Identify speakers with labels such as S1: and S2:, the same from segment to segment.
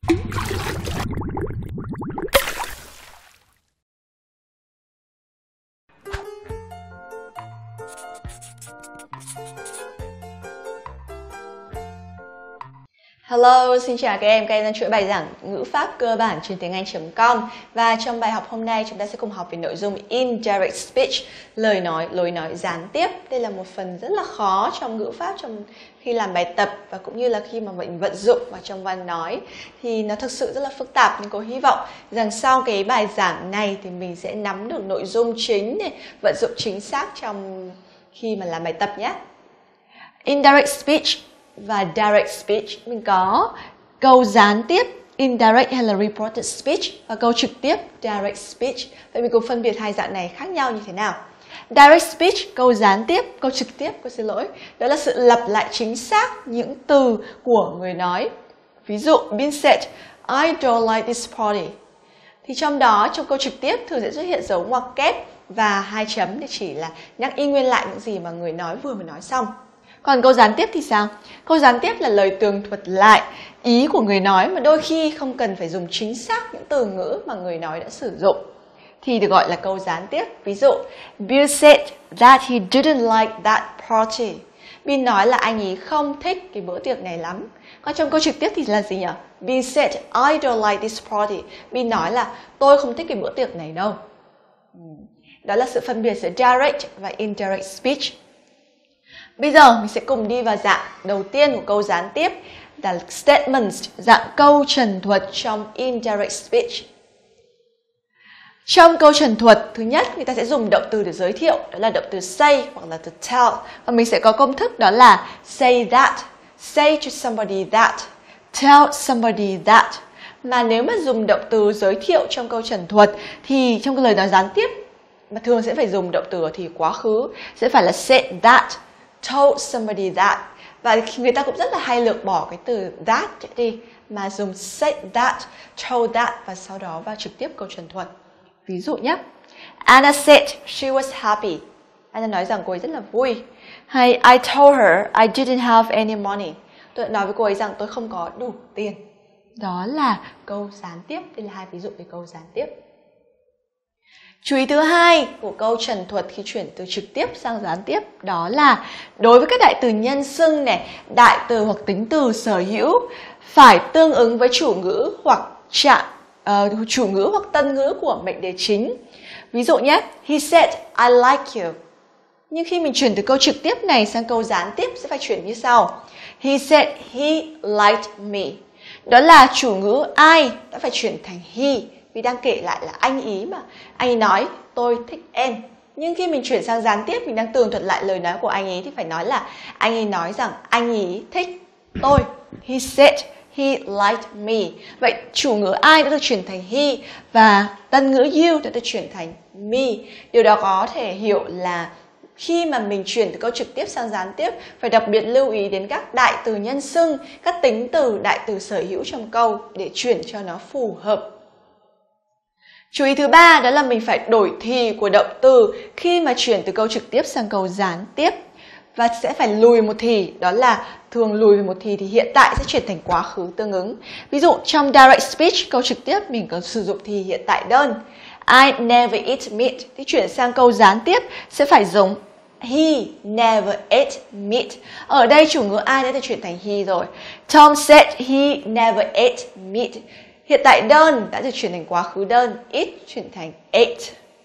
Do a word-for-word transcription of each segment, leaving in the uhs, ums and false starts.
S1: Hello, xin chào các em, các em đang chuỗi bài giảng ngữ pháp cơ bản trên tiếng Anh chấm com. Và trong bài học hôm nay chúng ta sẽ cùng học về nội dung indirect speech, lời nói, lối nói gián tiếp. Đây là một phần rất là khó trong ngữ pháp trong khi làm bài tập và cũng như là khi mà mình vận dụng vào trong văn nói. Thì nó thực sự rất là phức tạp, nhưng có hy vọng rằng sau cái bài giảng này thì mình sẽ nắm được nội dung chính này, vận dụng chính xác trong khi mà làm bài tập nhé. Indirect speech và direct speech, mình có câu gián tiếp indirect hay là reported speech và câu trực tiếp direct speech. Vậy mình cùng phân biệt hai dạng này khác nhau như thế nào. Direct speech, câu gián tiếp, câu trực tiếp, cô xin lỗi, đó là sự lặp lại chính xác những từ của người nói. Ví dụ, Bin said, I don't like this party. Thì trong đó, trong câu trực tiếp thường sẽ xuất hiện dấu ngoặc kép và hai chấm để chỉ là nhắc y nguyên lại những gì mà người nói vừa mới nói xong. Còn câu gián tiếp thì sao? Câu gián tiếp là lời tường thuật lại ý của người nói mà đôi khi không cần phải dùng chính xác những từ ngữ mà người nói đã sử dụng. Thì được gọi là câu gián tiếp. Ví dụ, Bill said that he didn't like that party. Bill nói là anh ấy không thích cái bữa tiệc này lắm. Còn trong câu trực tiếp thì là gì nhỉ? Bill said I don't like this party. Bill nói là tôi không thích cái bữa tiệc này đâu. Đó là sự phân biệt giữa direct và indirect speech. Bây giờ mình sẽ cùng đi vào dạng đầu tiên của câu gián tiếp là statements, dạng câu trần thuật trong indirect speech. Trong câu trần thuật, thứ nhất người ta sẽ dùng động từ để giới thiệu, đó là động từ say hoặc là to tell. Và mình sẽ có công thức đó là say that, say to somebody that, tell somebody that. Mà nếu mà dùng động từ giới thiệu trong câu trần thuật thì trong cái lời nói gián tiếp mà thường sẽ phải dùng động từ thì quá khứ, sẽ phải là said that, told somebody that. Và người ta cũng rất là hay lược bỏ cái từ that đi mà dùng said that, told that và sau đó vào trực tiếp câu trần thuật. Ví dụ nhé, Anna said she was happy. Anna nói rằng cô ấy rất là vui. Hay I told her I didn't have any money. Tôi đã nói với cô ấy rằng tôi không có đủ tiền. Đó là câu gián tiếp. Đây là hai ví dụ về câu gián tiếp. Chú ý thứ hai của câu trần thuật khi chuyển từ trực tiếp sang gián tiếp đó là đối với các đại từ nhân xưng này, đại từ hoặc tính từ sở hữu phải tương ứng với chủ ngữ hoặc trạng uh, chủ ngữ hoặc tân ngữ của mệnh đề chính. Ví dụ nhé, he said I like you. Nhưng khi mình chuyển từ câu trực tiếp này sang câu gián tiếp sẽ phải chuyển như sau. He said he liked me. Đó là chủ ngữ I đã phải chuyển thành he. Vì đang kể lại là anh ý mà. Anh ấy nói tôi thích em. Nhưng khi mình chuyển sang gián tiếp, mình đang tường thuật lại lời nói của anh ấy thì phải nói là anh ấy nói rằng anh ấy thích tôi. He said he liked me. Vậy chủ ngữ I đã được chuyển thành he và tân ngữ you đã được chuyển thành me. Điều đó có thể hiểu là khi mà mình chuyển từ câu trực tiếp sang gián tiếp phải đặc biệt lưu ý đến các đại từ nhân xưng, các tính từ, đại từ sở hữu trong câu để chuyển cho nó phù hợp. Chú ý thứ ba đó là mình phải đổi thì của động từ khi mà chuyển từ câu trực tiếp sang câu gián tiếp. Và sẽ phải lùi một thì, đó là thường lùi một thì thì hiện tại sẽ chuyển thành quá khứ tương ứng. Ví dụ trong direct speech, câu trực tiếp mình có sử dụng thì hiện tại đơn. I never eat meat. Thì chuyển sang câu gián tiếp sẽ phải dùng he never ate meat. Ở đây chủ ngữ I đã được chuyển thành he rồi. Tom said he never ate meat. Hiện tại đơn đã được chuyển thành quá khứ đơn, it chuyển thành ate.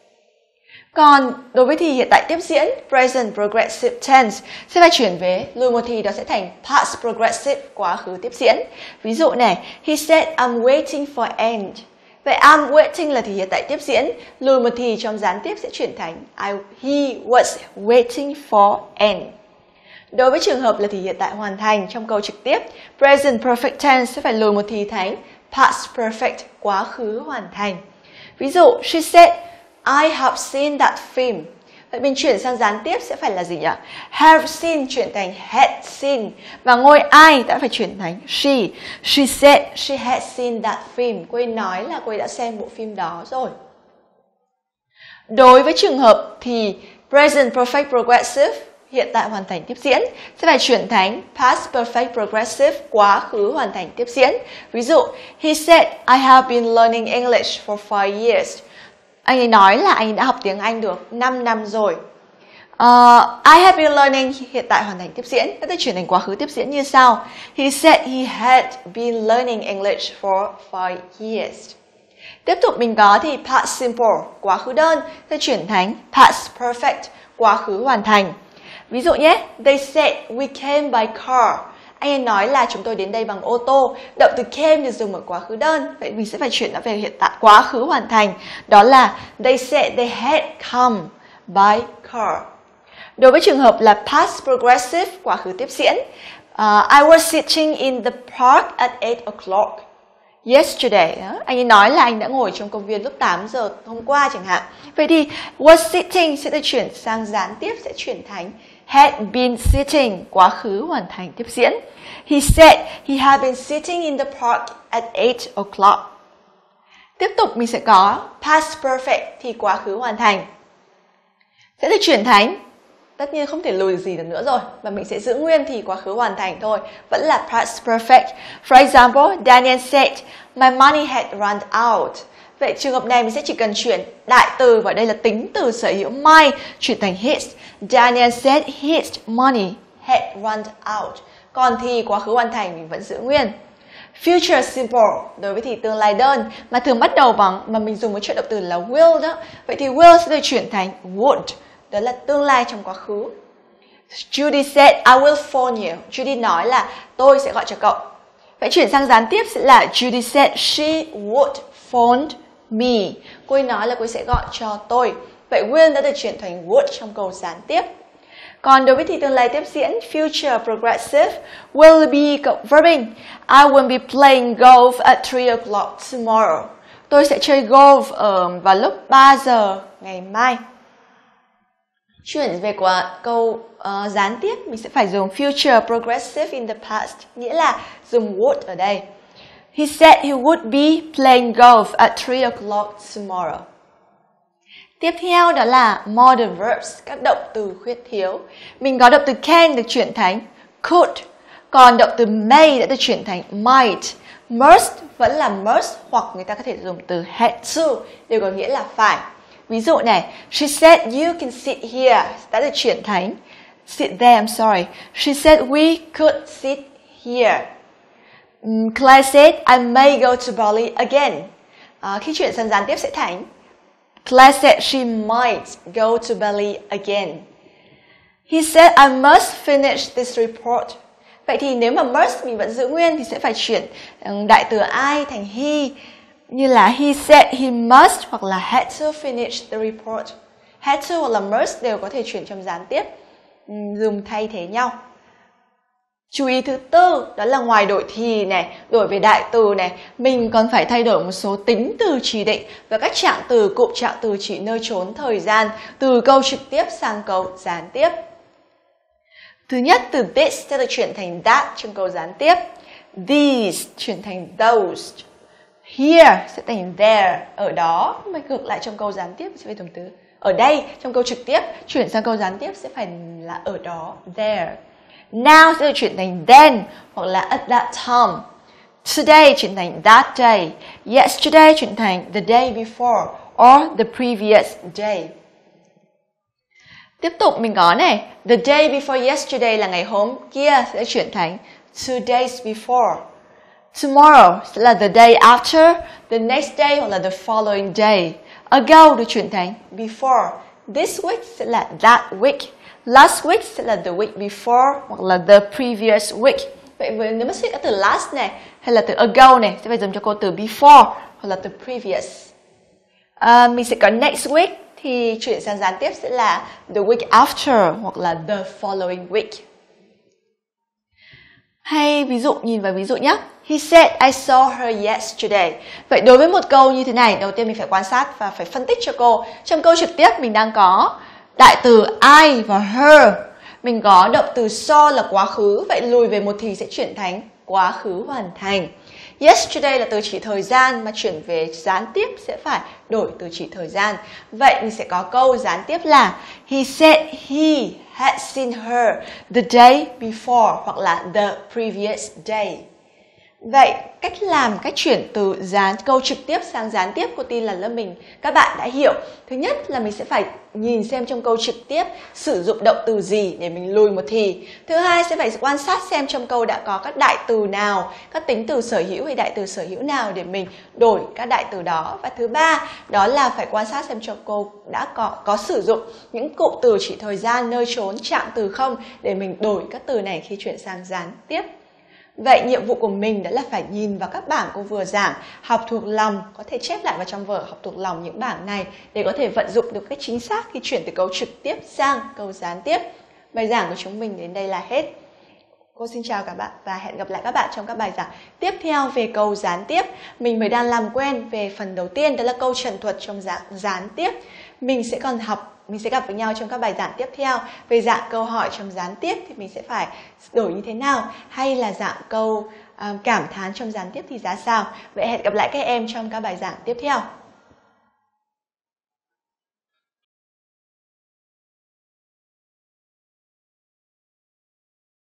S1: Còn đối với thì hiện tại tiếp diễn, present progressive tense sẽ phải chuyển về lùi một thì đó sẽ thành past progressive, quá khứ tiếp diễn. Ví dụ này, he said I'm waiting for end. Vậy I'm waiting là thì hiện tại tiếp diễn, lùi một thì trong gián tiếp sẽ chuyển thành I, he was waiting for end. Đối với trường hợp là thì hiện tại hoàn thành trong câu trực tiếp, present perfect tense sẽ phải lùi một thì thành past perfect, quá khứ hoàn thành. Ví dụ, she said, I have seen that film. Vậy mình chuyển sang gián tiếp sẽ phải là gì nhỉ? Have seen chuyển thành had seen. Và ngôi I đã phải chuyển thành she. She said she had seen that film. Cô ấy nói là cô ấy đã xem bộ phim đó rồi. Đối với trường hợp thì present perfect progressive hiện tại hoàn thành tiếp diễn sẽ phải chuyển thành past perfect progressive, quá khứ hoàn thành tiếp diễn. Ví dụ, he said, I have been learning English for five years. Anh ấy nói là anh đã học tiếng Anh được năm năm rồi. Uh, I have been learning, hiện tại hoàn thành tiếp diễn, có thể chuyển thành quá khứ tiếp diễn như sau. He said he had been learning English for five years. Tiếp tục mình có thì past simple, quá khứ đơn, sẽ chuyển thành past perfect, quá khứ hoàn thành. Ví dụ nhé, they said we came by car. Anh ấy nói là chúng tôi đến đây bằng ô tô. Động từ came được dùng ở quá khứ đơn. Vậy mình sẽ phải chuyển nó về hiện tại quá khứ hoàn thành. Đó là they said they had come by car. Đối với trường hợp là past progressive, quá khứ tiếp diễn, uh, I was sitting in the park at eight o'clock yesterday. Anh ấy nói là anh đã ngồi trong công viên lúc tám giờ hôm qua chẳng hạn. Vậy thì was sitting sẽ được chuyển sang gián tiếp, sẽ chuyển thành had been sitting, quá khứ hoàn thành tiếp diễn. He said he had been sitting in the park at eight o'clock. Tiếp tục mình sẽ có past perfect thì quá khứ hoàn thành sẽ được chuyển thành, tất nhiên không thể lùi gì được nữa rồi, và mình sẽ giữ nguyên thì quá khứ hoàn thành thôi, vẫn là past perfect. For example, Daniel said, my money had run out. Vậy trường hợp này mình sẽ chỉ cần chuyển đại từ, và đây là tính từ sở hữu my, chuyển thành his. Daniel said his money had run out. Còn thì quá khứ hoàn thành mình vẫn giữ nguyên. Future simple, đối với thì tương lai đơn, mà thường bắt đầu bằng, mà mình dùng với trợ động từ là will đó. Vậy thì will sẽ được chuyển thành would. Đó là tương lai trong quá khứ. Judy said, I will phone you. Judy nói là tôi sẽ gọi cho cậu. Vậy chuyển sang gián tiếp sẽ là Judy said she would phone me. Cô ấy nói là cô ấy sẽ gọi cho tôi. Vậy will đã được chuyển thành would trong câu gián tiếp. Còn đối với thì tương lai tiếp diễn, future progressive, will be cộng verb in. I will be playing golf at three o'clock tomorrow. Tôi sẽ chơi golf ở vào lúc ba giờ ngày mai. Chuyển về qua câu uh, gián tiếp, mình sẽ phải dùng future progressive in the past, nghĩa là dùng would ở đây. He said he would be playing golf at three o'clock tomorrow. Tiếp theo đó là modern verbs, các động từ khuyết thiếu. Mình có động từ can được chuyển thành could, còn động từ may đã được chuyển thành might. Must vẫn là must, hoặc người ta có thể dùng từ had to, đều có nghĩa là phải. Ví dụ này, she said you can sit here, đã được chuyển thành sit there, I'm sorry. She said we could sit here. Um, Claire said I may go to Bali again. Uh, khi chuyển sang gián tiếp sẽ thành Claire said she might go to Bali again. He said I must finish this report. Vậy thì nếu mà must mình vẫn giữ nguyên thì sẽ phải chuyển đại từ I thành he. Như là he said he must hoặc là had to finish the report. Had to hoặc là must đều có thể chuyển trong gián tiếp, dùng thay thế nhau. Chú ý thứ tư đó là ngoài đổi thì này, đổi về đại từ này, mình còn phải thay đổi một số tính từ chỉ định và các trạng từ, cụm trạng từ chỉ nơi chốn thời gian từ câu trực tiếp sang câu gián tiếp. Thứ nhất, từ this sẽ được chuyển thành that trong câu gián tiếp. These chuyển thành those. Here sẽ thành there, ở đó. Mà ngược lại trong câu gián tiếp sẽ phải dùng từ ở đây. Trong câu trực tiếp chuyển sang câu gián tiếp sẽ phải là ở đó, there. Now sẽ được chuyển thành then hoặc là at that time. Today chuyển thành that day. Yesterday chuyển thành the day before or the previous day. Tiếp tục mình có này, the day before yesterday là ngày hôm kia sẽ chuyển thành two days before. Tomorrow sẽ là the day after, the next day hoặc là the following day. Ago được chuyển thành before. This week sẽ là that week. Last week sẽ là the week before hoặc là the previous week. Vậy nếu mà sẽ có từ last này hay là từ ago này sẽ phải dùng cho câu từ before hoặc là từ previous. À, mình sẽ có next week thì chuyển sang gián tiếp sẽ là the week after hoặc là the following week. Hay ví dụ, nhìn vào ví dụ nhé. He said I saw her yesterday. Vậy đối với một câu như thế này, đầu tiên mình phải quan sát và phải phân tích cho cô. Trong câu trực tiếp mình đang có đại từ I và her. Mình có động từ saw là quá khứ. Vậy lùi về một thì sẽ chuyển thành quá khứ hoàn thành. Yesterday là từ chỉ thời gian, mà chuyển về gián tiếp sẽ phải đổi từ chỉ thời gian. Vậy mình sẽ có câu gián tiếp là He said he had seen her the day before hoặc là the previous day. Vậy cách làm, cách chuyển từ gián câu trực tiếp sang gián tiếp cô tin là lớp mình các bạn đã hiểu. Thứ nhất là mình sẽ phải nhìn xem trong câu trực tiếp sử dụng động từ gì để mình lùi một thì. Thứ hai sẽ phải quan sát xem trong câu đã có các đại từ nào, các tính từ sở hữu hay đại từ sở hữu nào để mình đổi các đại từ đó. Và thứ ba đó là phải quan sát xem trong câu đã có, có sử dụng những cụm từ chỉ thời gian, nơi, chốn, trạng từ không để mình đổi các từ này khi chuyển sang gián tiếp. Vậy nhiệm vụ của mình đó là phải nhìn vào các bảng cô vừa giảng, học thuộc lòng, có thể chép lại vào trong vở học thuộc lòng những bảng này để có thể vận dụng được cách chính xác khi chuyển từ câu trực tiếp sang câu gián tiếp. Bài giảng của chúng mình đến đây là hết. Cô xin chào các bạn và hẹn gặp lại các bạn trong các bài giảng tiếp theo về câu gián tiếp. Mình mới đang làm quen về phần đầu tiên, đó là câu trần thuật trong dạng gián tiếp. Mình sẽ còn học Mình sẽ gặp với nhau trong các bài giảng tiếp theo về dạng câu hỏi trong gián tiếp thì mình sẽ phải đổi như thế nào, hay là dạng câu um, cảm thán trong gián tiếp thì ra sao. Vậy hẹn gặp lại các em trong các bài giảng tiếp theo.